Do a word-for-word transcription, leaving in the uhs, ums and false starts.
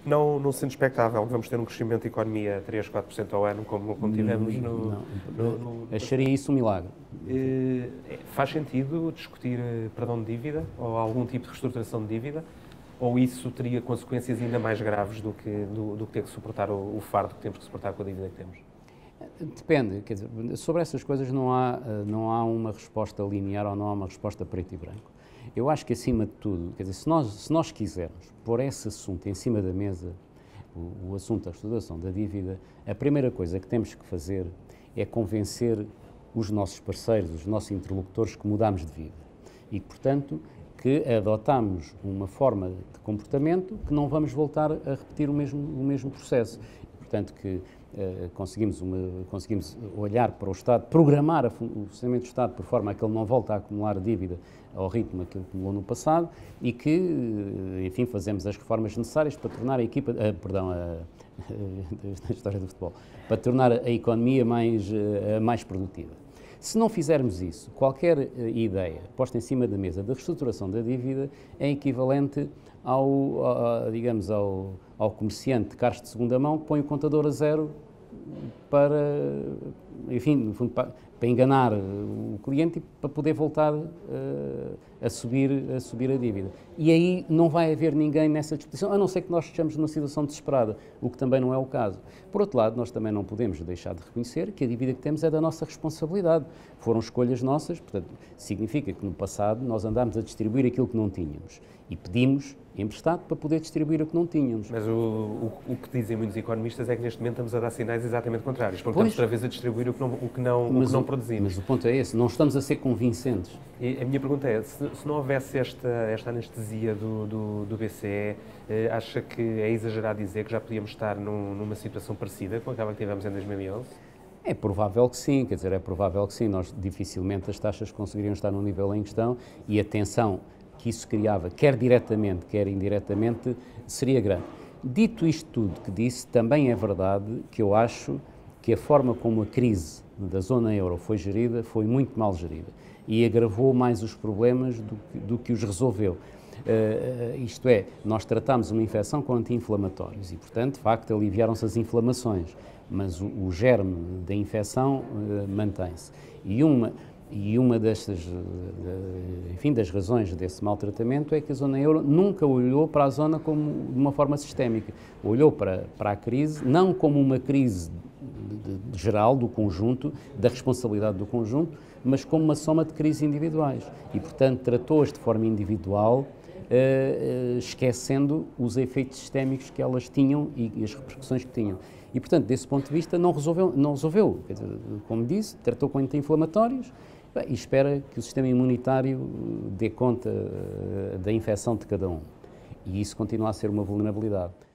não, não sendo expectável que vamos ter um crescimento de economia de três, quatro por cento ao ano, como, como tivemos no, Não, no, no... Acharia isso um milagre. Eh, faz sentido discutir eh, perdão de dívida ou algum tipo de reestruturação de dívida? Ou isso teria consequências ainda mais graves do que, do, do que ter que suportar o, o fardo que temos que suportar com a dívida que temos? Depende, quer dizer, sobre essas coisas não há, não há uma resposta linear ou não há uma resposta preto e branco. Eu acho que, acima de tudo, quer dizer, se nós, se nós quisermos pôr esse assunto em cima da mesa, o, o assunto da reestruturação da dívida, a primeira coisa que temos que fazer é convencer os nossos parceiros, os nossos interlocutores que mudamos de vida e, portanto, que adotamos uma forma de comportamento que não vamos voltar a repetir o mesmo, o mesmo processo. Portanto, que Uh, conseguimos, uma, conseguimos olhar para o Estado, programar a, o funcionamento do Estado por forma a que ele não volte a acumular dívida ao ritmo que ele acumulou no passado e que, uh, enfim, fazemos as reformas necessárias para tornar a equipa, uh, perdão, a, a, a história do futebol, para tornar a economia mais, uh, mais produtiva. Se não fizermos isso, qualquer uh, ideia posta em cima da mesa da reestruturação da dívida é equivalente ao, ao digamos, ao, ao comerciante de carros de segunda mão que põe o contador a zero para, enfim, no fundo, para, para enganar o cliente e para poder voltar uh, a, subir, a subir a dívida. E aí não vai haver ninguém nessa disposição, a não ser que nós estejamos numa situação desesperada, o que também não é o caso. Por outro lado, nós também não podemos deixar de reconhecer que a dívida que temos é da nossa responsabilidade. Foram escolhas nossas, portanto, significa que no passado nós andámos a distribuir aquilo que não tínhamos e pedimos emprestado para poder distribuir o que não tínhamos. Mas o, o, o que dizem muitos economistas é que neste momento estamos a dar sinais exatamente contrários, porque pois, estamos outra vez a distribuir o que não, o que não, o que não produzimos. Mas o ponto é esse, não estamos a ser convincentes. E a minha pergunta é, se, se não houvesse esta, esta anestesia do, do, do B C E, eh, acha que é exagerado dizer que já podíamos estar num, numa situação parecida com aquela que tivemos em dois mil e onze? É provável que sim, quer dizer, é provável que sim. Nós dificilmente as taxas conseguiriam estar no nível em questão e a tensão que isso criava, quer diretamente, quer indiretamente, seria grande. Dito isto tudo que disse, também é verdade que eu acho que a forma como a crise da zona euro foi gerida foi muito mal gerida e agravou mais os problemas do que, do que os resolveu. Uh, isto é, nós tratámos uma infecção com anti-inflamatórios e, portanto, de facto, aliviaram-se as inflamações, mas o, o germe da infecção uh, mantém-se. E uma... E uma destas, enfim, das razões desse maltratamento é que a zona euro nunca olhou para a zona como de uma forma sistémica. Olhou para, para a crise não como uma crise de, de, geral do conjunto, da responsabilidade do conjunto, mas como uma soma de crises individuais. E, portanto, tratou-as de forma individual, uh, uh, esquecendo os efeitos sistémicos que elas tinham e, e as repercussões que tinham. E, portanto, desse ponto de vista, não resolveu, não resolveu. Quer dizer, como disse, tratou com anti-inflamatórios, e espera que o sistema imunitário dê conta da infecção de cada um. E isso continua a ser uma vulnerabilidade.